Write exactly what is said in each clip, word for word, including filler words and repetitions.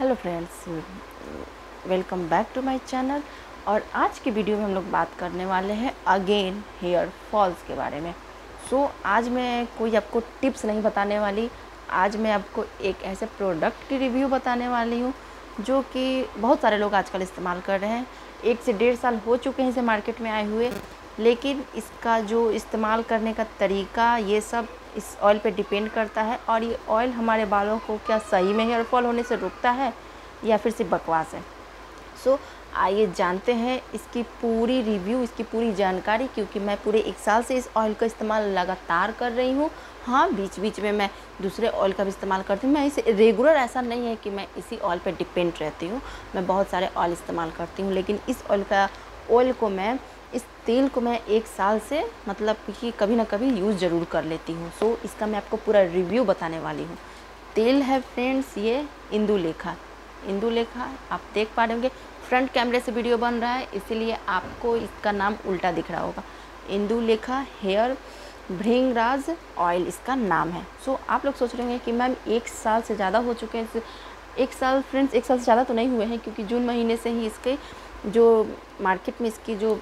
Hello friends, welcome back to my channel. और आज की वीडियो में हम लोग बात करने वाले हैं अगेन हेयर फॉल्स के बारे में। सो so, आज मैं कोई आपको टिप्स नहीं बताने वाली। आज मैं आपको एक ऐसे प्रोडक्ट की रिव्यू बताने वाली हूँ जो कि बहुत सारे लोग आजकल इस्तेमाल कर रहे हैं। एक से डेढ़ साल हो चुके हैं इसे मार्केट में आए हुए, लेकिन इसका जो इस्तेमाल करने का तरीका ये सब इस ऑयल पे डिपेंड करता है। और ये ऑयल हमारे बालों को क्या सही में हेयर फॉल होने से रोकता है या फिर सिर्फ बकवास है। सो so, आइए जानते हैं इसकी पूरी रिव्यू, इसकी पूरी जानकारी, क्योंकि मैं पूरे एक साल से इस ऑयल का इस्तेमाल लगातार कर रही हूँ। हाँ, बीच बीच में मैं दूसरे ऑयल का भी इस्तेमाल करती हूँ। मैं इसे रेगुलर ऐसा नहीं है कि मैं इसी ऑयल पे डिपेंड रहती हूँ, मैं बहुत सारे ऑयल इस्तेमाल करती हूँ, लेकिन इस ऑयल का ऑयल को मैं इस तेल को मैं एक साल से मतलब कि कभी ना कभी यूज़ ज़रूर कर लेती हूँ। सो so, इसका मैं आपको पूरा रिव्यू बताने वाली हूँ। तेल है फ्रेंड्स ये इंदुलेखा। इंदुलेखा आप देख पा रहे होंगे, फ्रंट कैमरे से वीडियो बन रहा है इसीलिए आपको इसका नाम उल्टा दिख रहा होगा। इंदुलेखा हेयर भृंगराज ऑयल इसका नाम है। सो so, आप लोग सोच रहे होंगे कि मैम एक साल से ज़्यादा हो चुके हैं। एक साल फ्रेंड्स एक साल से ज़्यादा तो नहीं हुए हैं, क्योंकि जून महीने से ही इसके जो मार्केट में इसकी जो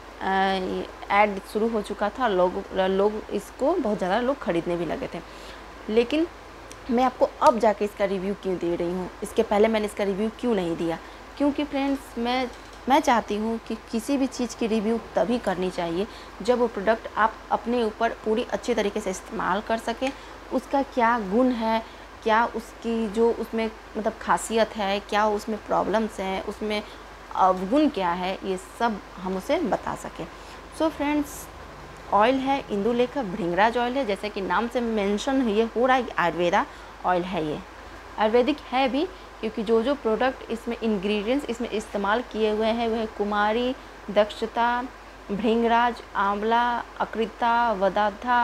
ऐड शुरू हो चुका था, लोग लोग इसको बहुत ज़्यादा लोग ख़रीदने भी लगे थे। लेकिन मैं आपको अब जाके इसका रिव्यू क्यों दे रही हूँ, इसके पहले मैंने इसका रिव्यू क्यों नहीं दिया? क्योंकि फ्रेंड्स मैं मैं चाहती हूँ कि किसी भी चीज़ की रिव्यू तभी करनी चाहिए जब वो प्रोडक्ट आप अपने ऊपर पूरी अच्छी तरीके से इस्तेमाल कर सकें। उसका क्या गुण है, क्या उसकी जो उसमें मतलब खासियत है, क्या उसमें प्रॉब्लम्स हैं, उसमें अवगुण क्या है, ये सब हम उसे बता सकें। सो फ्रेंड्स, ऑयल है इंदुलेखा भृंगराज ऑयल है, जैसे कि नाम से मेंशन ये हो रहा है कि आयुर्वेदा ऑयल है। ये आयुर्वेदिक है भी, क्योंकि जो जो प्रोडक्ट इसमें इंग्रेडिएंट्स इसमें इस्तेमाल किए हुए हैं वह कुमारी, दक्षता, भृंगराज, आंवला, अकृता, वदाथा,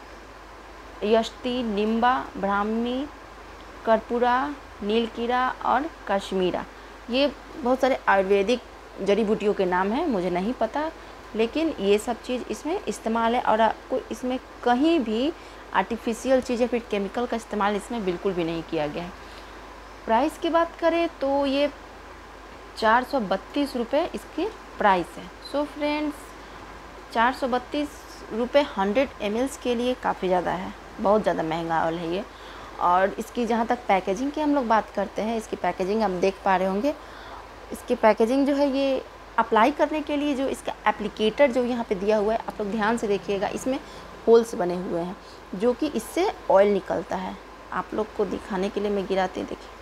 यष्टि, निम्बा, ब्राह्मी, कर्पूरा, नीलकीरा और कश्मीरा, ये बहुत सारे आयुर्वेदिक जड़ी बूटियों के नाम हैं, मुझे नहीं पता, लेकिन ये सब चीज़ इसमें इस्तेमाल है। और आपको इसमें कहीं भी आर्टिफिशियल चीज़ या फिर केमिकल का इस्तेमाल इसमें बिल्कुल भी नहीं किया गया है। प्राइस की बात करें तो ये चार सौ बत्तीस रुपये इसकी प्राइस है। सो फ्रेंड्स, चार सौ बत्तीस रुपये हंड्रेड एम एल्स के लिए काफ़ी ज़्यादा है, बहुत ज़्यादा महंगा ऑयल है ये। और इसकी जहाँ तक पैकेजिंग की हम लोग बात करते हैं, इसकी पैकेजिंग आप देख पा रहे होंगे। इसकी पैकेजिंग जो है, ये अप्लाई करने के लिए जो इसका एप्लीकेटर जो यहाँ पे दिया हुआ है, आप लोग ध्यान से देखिएगा, इसमें होल्स बने हुए हैं जो कि इससे ऑयल निकलता है। आप लोग को दिखाने के लिए मैं गिराती हूँ, देखिए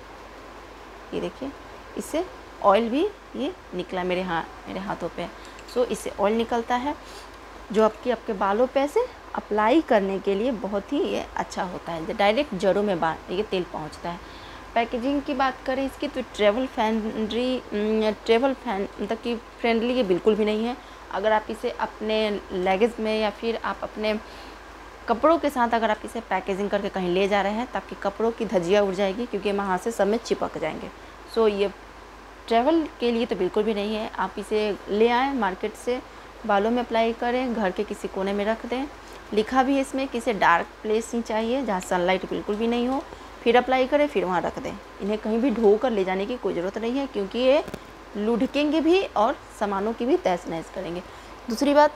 ये देखिए, इससे ऑयल भी ये निकला मेरे हाथ मेरे हाथों पे। सो इससे ऑयल निकलता है जो आपकी आपके बालों पे से अप्लाई करने के लिए बहुत ही ये अच्छा होता है, डायरेक्ट जड़ों में बा ये तेल पहुंचता है। पैकेजिंग की बात करें इसकी तो ट्रेवल फ्रेंडली ट्रेवल फैन मतलब कि फ्रेंडली ये बिल्कुल भी नहीं है। अगर आप इसे अपने लगेज में या फिर आप अपने कपड़ों के साथ अगर आप इसे पैकेजिंग करके कहीं ले जा रहे हैं तो आपके कपड़ों की धज्जियाँ उड़ जाएगी, क्योंकि वहाँ से सब में चिपक जाएंगे। सो ये ट्रेवल के लिए तो बिल्कुल भी नहीं है। आप इसे ले आएँ मार्केट से, बालों में अप्लाई करें, घर के किसी कोने में रख दें। लिखा भी है इसमें कि इसे डार्क प्लेस ही चाहिए जहाँ सनलाइट बिल्कुल भी नहीं हो, फिर अप्लाई करें, फिर वहाँ रख दें। इन्हें कहीं भी ढो कर ले जाने की कोई ज़रूरत नहीं है, क्योंकि ये लुढ़केंगे भी और सामानों की भी तहस नहस करेंगे। दूसरी बात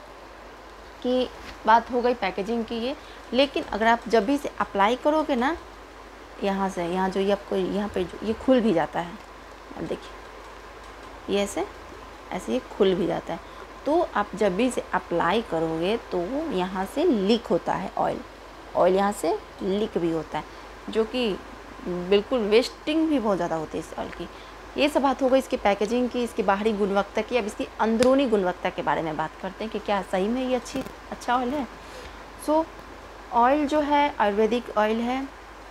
की बात हो गई पैकेजिंग की ये, लेकिन अगर आप जब भी इसे अप्लाई करोगे ना, यहाँ से यहाँ जो ये आपको यहाँ पे जो ये खुल भी जाता है, अब देखिए ये ऐसे ऐसे ये खुल भी जाता है। तो आप जब भी इसे अप्लाई करोगे तो यहाँ से लीक होता है ऑयल ऑयल यहाँ से लीक भी होता है, जो कि बिल्कुल वेस्टिंग भी बहुत ज़्यादा होती है इस ऑयल की। ये सब बात हो गई इसकी पैकेजिंग की, इसकी बाहरी गुणवत्ता की। अब इसकी अंदरूनी गुणवत्ता के बारे में बात करते हैं कि क्या सही में ये अच्छी अच्छा ऑयल है। सो ऑयल जो है आयुर्वेदिक ऑयल है,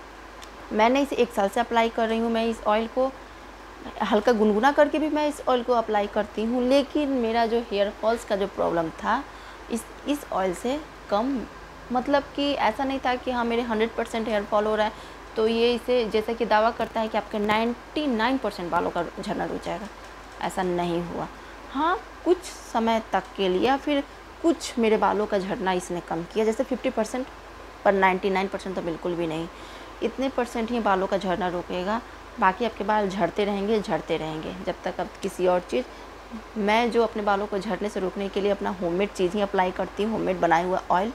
मैंने इसे एक साल से अप्लाई कर रही हूँ। मैं इस ऑयल को हल्का गुनगुना करके भी मैं इस ऑयल को अप्लाई करती हूँ, लेकिन मेरा जो हेयर फॉल्स का जो प्रॉब्लम था इस इस ऑयल से कम, मतलब कि ऐसा नहीं था कि हाँ मेरे हंड्रेड परसेंट हेयर फॉल हो रहा है तो ये इसे जैसे कि दावा करता है कि आपके नाइन्टी नाइन परसेंट बालों का झड़ना रुक जाएगा, ऐसा नहीं हुआ। हाँ, कुछ समय तक के लिए या फिर कुछ मेरे बालों का झड़ना इसने कम किया, जैसे फिफ्टी परसेंट, पर नाइन्टी नाइन परसेंट तो बिल्कुल भी नहीं। इतने परसेंट ही बालों का झड़ना रोकेगा। बाकी आपके बाल झड़ते रहेंगे झड़ते रहेंगे जब तक आप किसी और चीज़। मैं जो अपने बालों को झड़ने से रोकने के लिए अपना होममेड चीज़ ही अप्लाई करती हूँ, होममेड बनाया हुआ ऑयल।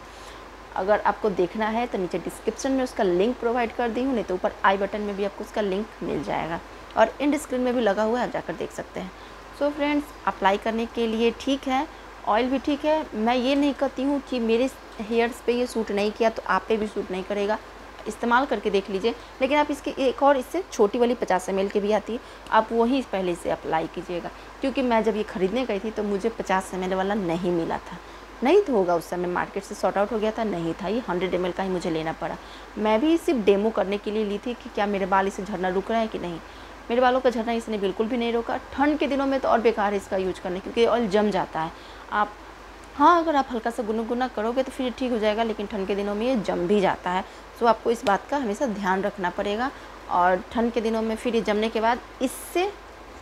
अगर आपको देखना है तो नीचे डिस्क्रिप्शन में उसका लिंक प्रोवाइड कर दी हूँ, नहीं तो ऊपर आई बटन में भी आपको उसका लिंक मिल जाएगा और इंड स्क्रीन में भी लगा हुआ है, आप जाकर देख सकते हैं। सो फ्रेंड्स, अप्लाई करने के लिए ठीक है, ऑयल भी ठीक है। मैं ये नहीं कहती हूँ कि मेरे हेयर्स पे ये सूट नहीं किया तो आप पे भी सूट नहीं करेगा, इस्तेमाल करके देख लीजिए। लेकिन आप इसकी एक और इससे छोटी वाली पचास एम एल की भी आती है, आप वही पहले से अप्लाई कीजिएगा, क्योंकि मैं जब ये ख़रीदने गई थी तो मुझे पचास एम एल वाला नहीं मिला था। नहीं तो होगा उस समय मार्केट से सॉर्ट आउट हो गया था, नहीं था, ये हंड्रेड एम एल का ही मुझे लेना पड़ा। मैं भी सिर्फ डेमो करने के लिए ली थी कि क्या मेरे बाल इसे झड़ना रुक रहा है कि नहीं। मेरे बालों का झड़ना इसने बिल्कुल भी नहीं रोका। ठंड के दिनों में तो और बेकार है इसका यूज करने, क्योंकि ऑयल जम जाता है। आप हाँ, अगर आप हल्का सा गुनगुना करोगे तो फिर ठीक हो जाएगा, लेकिन ठंड के दिनों में ये जम भी जाता है। सो आपको इस बात का हमेशा ध्यान रखना पड़ेगा। और ठंड के दिनों में फिर ये जमने के बाद इससे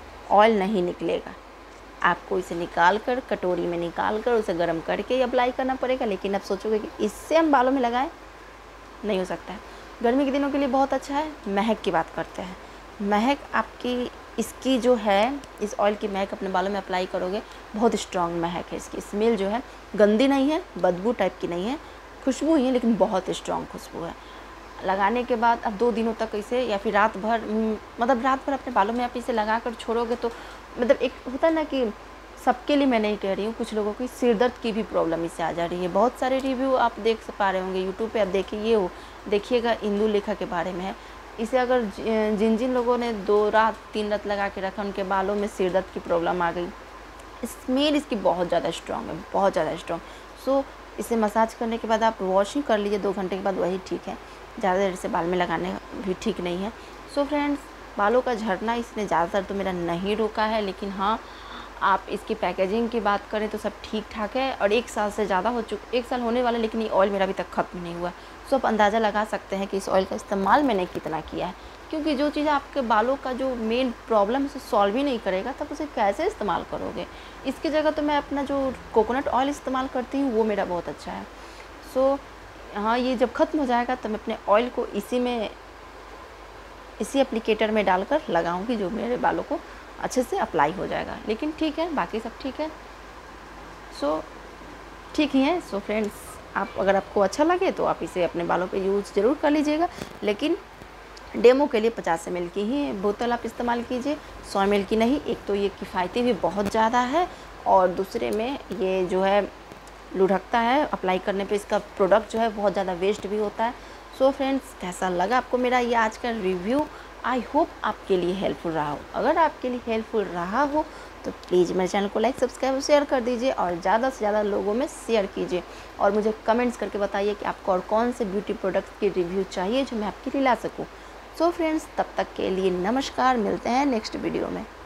ऑयल नहीं निकलेगा, आपको इसे निकाल कर कटोरी में निकाल कर उसे गर्म करके अप्लाई करना पड़ेगा। लेकिन आप सोचोगे कि इससे हम बालों में लगाएं, नहीं हो सकता है। गर्मी के दिनों के लिए बहुत अच्छा है। महक की बात करते हैं, महक आपकी इसकी जो है, इस ऑयल की महक अपने बालों में अप्लाई करोगे, बहुत स्ट्रॉन्ग महक है इसकी। स्मेल जो है गंदी नहीं है, बदबू टाइप की नहीं है, खुशबू ही है लेकिन बहुत स्ट्रॉन्ग खुशबू है। लगाने के बाद अब दो दिनों तक इसे, या फिर रात भर, मतलब रात भर अपने बालों में आप इसे लगा कर छोड़ोगे तो, मतलब एक होता है ना कि सबके लिए मैं नहीं कह रही हूँ, कुछ लोगों की सिर दर्द की भी प्रॉब्लम इससे आ जा रही है। बहुत सारे रिव्यू आप देख पा रहे होंगे यूट्यूब पे, आप देखिए, ये हो देखिएगा, इंदु लेखा के बारे में है। इसे अगर जिन जिन लोगों ने दो रात तीन रात लगा के रखा, उनके बालों में सिर दर्द की प्रॉब्लम आ गई। स्मेल इसकी बहुत ज़्यादा स्ट्रॉन्ग है, बहुत ज़्यादा स्ट्रॉन्ग। सो इसे मसाज करने के बाद आप वॉशिंग कर लीजिए दो घंटे के बाद, वही ठीक है। ज़्यादा देर से बाल में लगाने भी ठीक नहीं है। सो फ्रेंड्स, बालों का झड़ना इसने ज़्यादातर तो मेरा नहीं रोका है, लेकिन हाँ, आप इसकी पैकेजिंग की बात करें तो सब ठीक ठाक है। और एक साल से ज़्यादा हो चुका, एक साल होने वाला, लेकिन ये ऑयल मेरा अभी तक ख़त्म नहीं हुआ। सो आप अंदाज़ा लगा सकते हैं कि इस ऑयल का इस्तेमाल मैंने कितना किया है, क्योंकि जो चीज़ आपके बालों का जो मेन प्रॉब्लम है उसे सॉल्व ही नहीं करेगा, तब उसे कैसे इस्तेमाल करोगे। इसकी जगह तो मैं अपना जो कोकोनट ऑयल इस्तेमाल करती हूँ वो मेरा बहुत अच्छा है। सो हाँ, ये जब ख़त्म हो जाएगा तो मैं अपने ऑयल को इसी में, इसी एप्लीकेटर में डालकर लगाऊंगी, जो मेरे बालों को अच्छे से अप्लाई हो जाएगा। लेकिन ठीक है, बाकी सब ठीक है। सो ठीक ही है। सो फ्रेंड्स, आप अगर आपको अच्छा लगे तो आप इसे अपने बालों पे यूज़ ज़रूर कर लीजिएगा, लेकिन डेमो के लिए पचास एम एल की ही बोतल आप इस्तेमाल कीजिए, सौ एम एल की नहीं। एक तो ये किफ़ायती भी बहुत ज़्यादा है, और दूसरे में ये जो है लुढ़कता है, अप्लाई करने पे इसका प्रोडक्ट जो है बहुत ज़्यादा वेस्ट भी होता है। सो फ्रेंड्स, कैसा लगा आपको मेरा ये आज का रिव्यू? आई होप आपके लिए हेल्पफुल रहा हो। अगर आपके लिए हेल्पफुल रहा हो तो प्लीज़ मेरे चैनल को लाइक, सब्सक्राइब और शेयर कर दीजिए, और ज़्यादा से ज़्यादा लोगों में शेयर कीजिए। और मुझे कमेंट्स करके बताइए कि आपको और कौन से ब्यूटी प्रोडक्ट्स की रिव्यू चाहिए जो मैं आपके लिए ला सकूँ। सो फ्रेंड्स, तब तक के लिए नमस्कार, मिलते हैं नेक्स्ट वीडियो में।